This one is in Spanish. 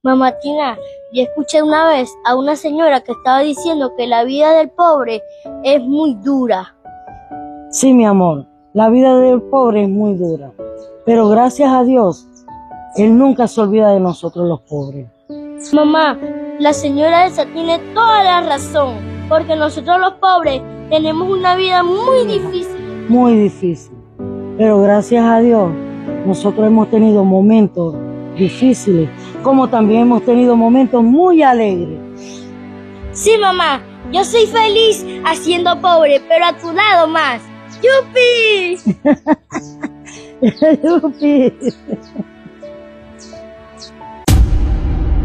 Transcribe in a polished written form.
Mamá Tina, yo escuché una vez a una señora que estaba diciendo que la vida del pobre es muy dura. Sí, mi amor, la vida del pobre es muy dura, pero gracias a Dios, Él nunca se olvida de nosotros los pobres. Mamá, la señora esa tiene toda la razón, porque nosotros los pobres tenemos una vida muy difícil. Muy difícil, pero gracias a Dios, nosotros hemos tenido momentos difíciles, como también hemos tenido momentos muy alegres. Sí, mamá, yo soy feliz haciendo pobre, pero a tu lado más. ¡Yupi! ¡Yupi!